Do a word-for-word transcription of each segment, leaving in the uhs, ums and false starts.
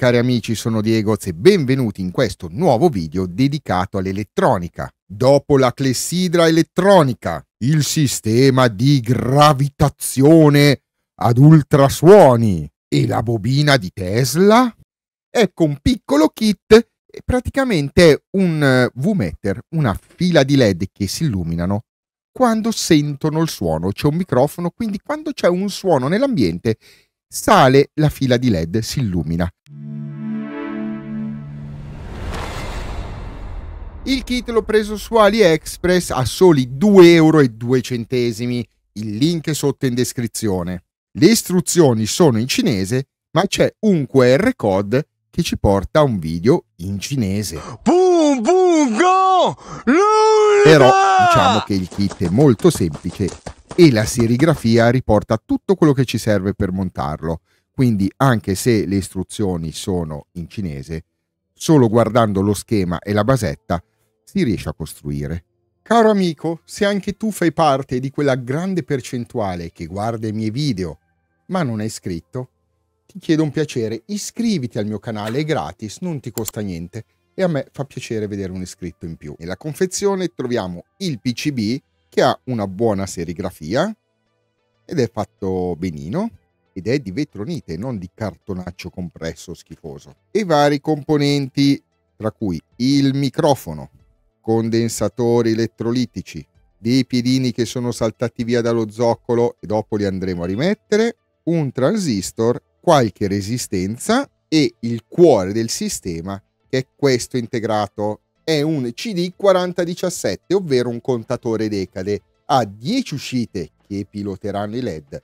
cari amici, sono Diego e benvenuti in questo nuovo video dedicato all'elettronica. Dopo la clessidra elettronica, il sistema di gravitazione ad ultrasuoni e la bobina di Tesla, ecco un piccolo kit e praticamente è un V-meter, una fila di led che si illuminano quando sentono il suono. C'è un microfono, quindi quando c'è un suono nell'ambiente sale la fila di led, si illumina. Il kit l'ho preso su AliExpress a soli due euro e due centesimi. Il link è sotto in descrizione. Le istruzioni sono in cinese, ma c'è un Q R code che ci porta a un video in cinese. Boom, boom, go! Però diciamo che il kit è molto semplice e la serigrafia riporta tutto quello che ci serve per montarlo. Quindi anche se le istruzioni sono in cinese, solo guardando lo schema e la basetta si riesce a costruire. Caro amico, se anche tu fai parte di quella grande percentuale che guarda i miei video ma non è iscritto, ti chiedo un piacere, iscriviti al mio canale, è gratis, non ti costa niente e a me fa piacere vedere un iscritto in più. Nella confezione troviamo il P C B che ha una buona serigrafia ed è fatto benino ed è di vetronite, non di cartonaccio compresso schifoso, e vari componenti tra cui il microfono, condensatori elettrolitici, dei piedini che sono saltati via dallo zoccolo e dopo li andremo a rimettere, un transistor, qualche resistenza e il cuore del sistema che è questo integrato. È un C D quaranta diciassette, ovvero un contatore decade. Ha dieci uscite che piloteranno i led,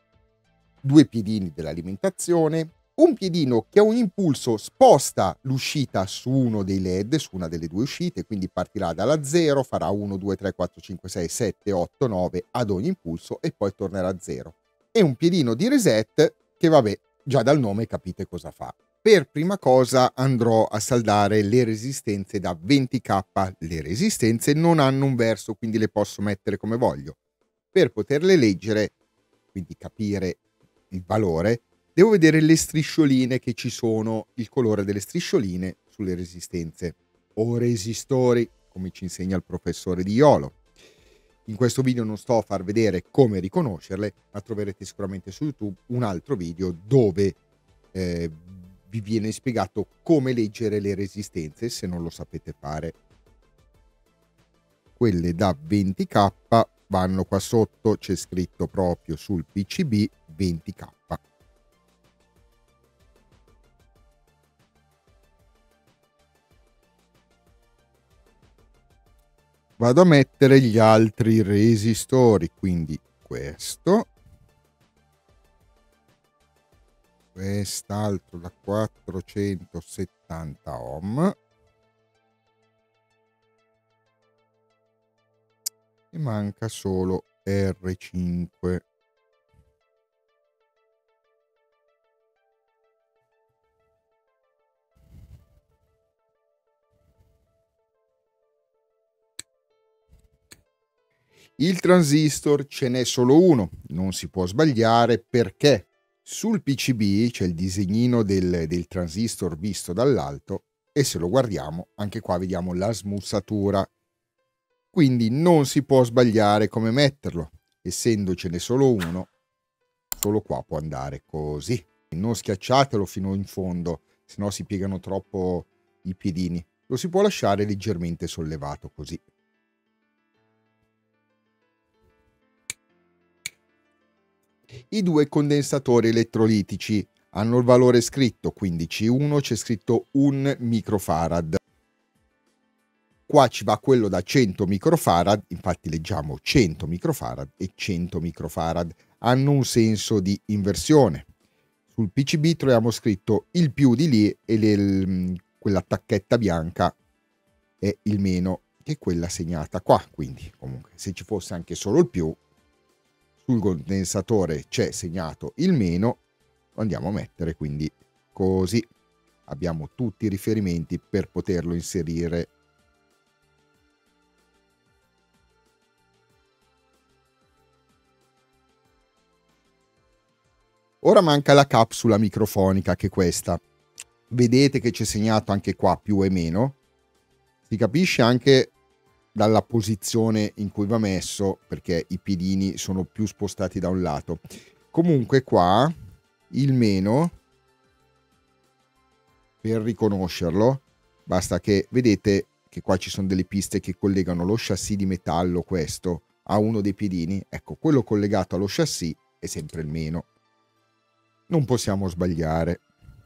due piedini dell'alimentazione, un piedino che a un impulso sposta l'uscita su uno dei led, su una delle due uscite, quindi partirà dalla zero, farà uno, due, tre, quattro, cinque, sei, sette, otto, nove ad ogni impulso e poi tornerà a zero. E un piedino di reset che, vabbè, già dal nome capite cosa fa. Per prima cosa andrò a saldare le resistenze da venti K. Le resistenze non hanno un verso, quindi le posso mettere come voglio. Per poterle leggere, quindi capire il valore, devo vedere le striscioline che ci sono, il colore delle striscioline sulle resistenze o resistori, come ci insegna il professore Di Iolo. In questo video non sto a far vedere come riconoscerle, ma troverete sicuramente su YouTube un altro video dove eh, vi viene spiegato come leggere le resistenze se non lo sapete fare. Quelle da venti K vanno qua sotto, c'è scritto proprio sul P C B venti K. Vado a mettere gli altri resistori, quindi questo, quest'altro da quattrocentosettanta ohm e manca solo R cinque. Il transistor ce n'è solo uno, non si può sbagliare perché sul P C B c'è il disegnino del, del transistor visto dall'alto e se lo guardiamo anche qua vediamo la smussatura, quindi non si può sbagliare come metterlo, essendocene solo uno, solo qua può andare così. Non schiacciatelo fino in fondo, se no si piegano troppo i piedini, lo si può lasciare leggermente sollevato così. I due condensatori elettrolitici hanno il valore scritto, quindi C uno c'è scritto un microfarad. Qua ci va quello da cento microfarad, infatti leggiamo cento microfarad e cento microfarad. Hanno un senso di inversione. Sul P C B troviamo scritto il più di lì e le, quella tacchetta bianca è il meno, che è quella segnata qua. Quindi comunque se ci fosse anche solo il più, sul condensatore c'è segnato il meno, lo andiamo a mettere, quindi così abbiamo tutti i riferimenti per poterlo inserire. Ora manca la capsula microfonica, che è questa. Vedete che c'è segnato anche qua più e meno. Si capisce anche dalla posizione in cui va messo, perché i piedini sono più spostati da un lato. Comunque qua il meno, per riconoscerlo, basta che vedete che qua ci sono delle piste che collegano lo chassis di metallo, questo, a uno dei piedini. Ecco, quello collegato allo chassis è sempre il meno. Non possiamo sbagliare.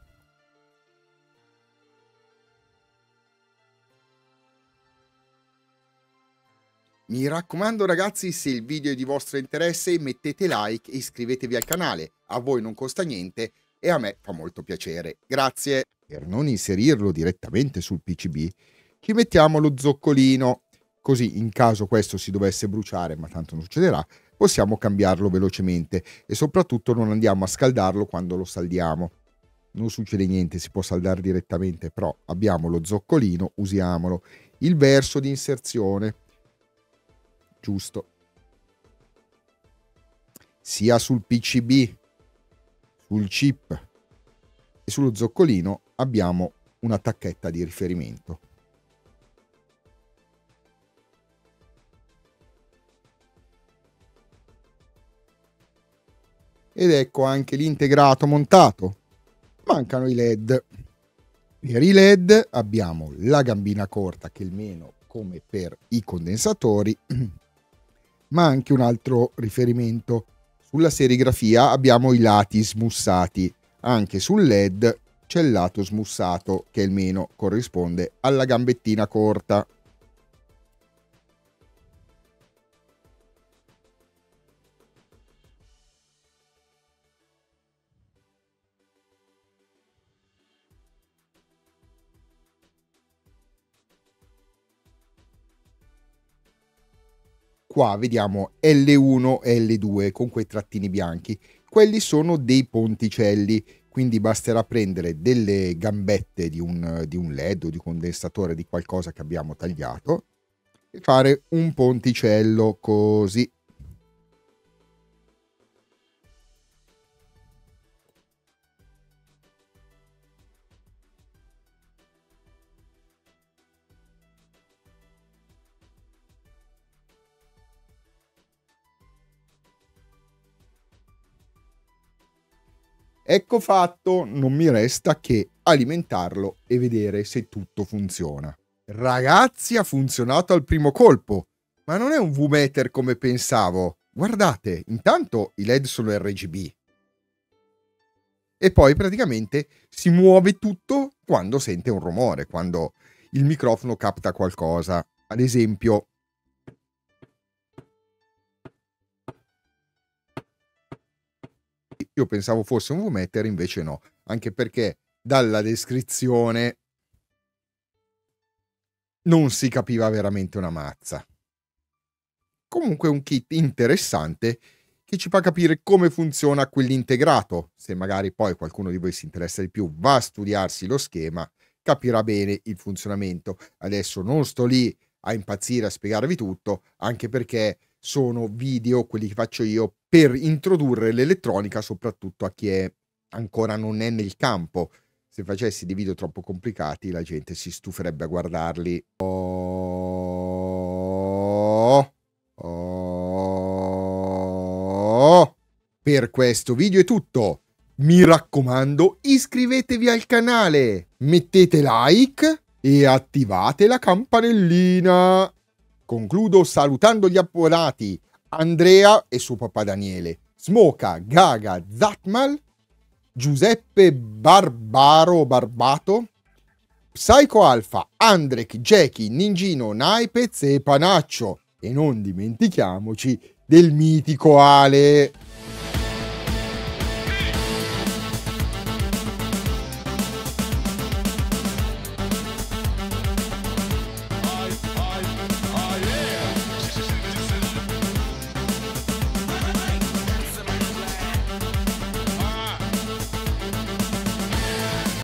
Mi raccomando ragazzi, se il video è di vostro interesse mettete like e iscrivetevi al canale, a voi non costa niente e a me fa molto piacere. Grazie! Per non inserirlo direttamente sul P C B ci mettiamo lo zoccolino, così in caso questo si dovesse bruciare, ma tanto non succederà, possiamo cambiarlo velocemente e soprattutto non andiamo a scaldarlo quando lo saldiamo. Non succede niente, si può saldare direttamente, però abbiamo lo zoccolino, usiamolo. Il verso di inserzione, giusto, sia sul P C B, sul chip e sullo zoccolino abbiamo una tacchetta di riferimento. Ed ecco anche l'integrato montato. Mancano i led. Per i led abbiamo la gambina corta, che è il meno come per i condensatori, ma anche un altro riferimento. Sulla serigrafia abbiamo i lati smussati, anche sul led c'è il lato smussato che è il meno, corrisponde alla gambettina corta. Qua vediamo L uno e L due con quei trattini bianchi. Quelli sono dei ponticelli, quindi basterà prendere delle gambette di un, di un led o di condensatore di qualcosa che abbiamo tagliato e fare un ponticello così. Ecco fatto, non mi resta che alimentarlo e vedere se tutto funziona. Ragazzi, ha funzionato al primo colpo, ma non è un V-meter come pensavo. Guardate, intanto i led sono R G B. E poi praticamente si muove tutto quando sente un rumore, quando il microfono capta qualcosa. Ad esempio, io pensavo fosse un V-meter, invece no, anche perché dalla descrizione non si capiva veramente una mazza. Comunque un kit interessante che ci fa capire come funziona quell'integrato. Se magari poi qualcuno di voi si interessa di più, va a studiarsi lo schema, capirà bene il funzionamento. Adesso non sto lì a impazzire a spiegarvi tutto, anche perché sono video, quelli che faccio io, per introdurre l'elettronica soprattutto a chi è ancora non è nel campo. Se facessi dei video troppo complicati la gente si stuferebbe a guardarli. Oh, oh. Per questo video è tutto. Mi raccomando, iscrivetevi al canale, mettete like e attivate la campanellina. Concludo salutando gli abbonati Andrea e suo papà Daniele, Smoka, Gaga, Zatmal, Giuseppe Barbaro Barbato, Psycho Alpha, Andrek, Jackie, Ningino, Naipez e Panaccio. E non dimentichiamoci del mitico Ale.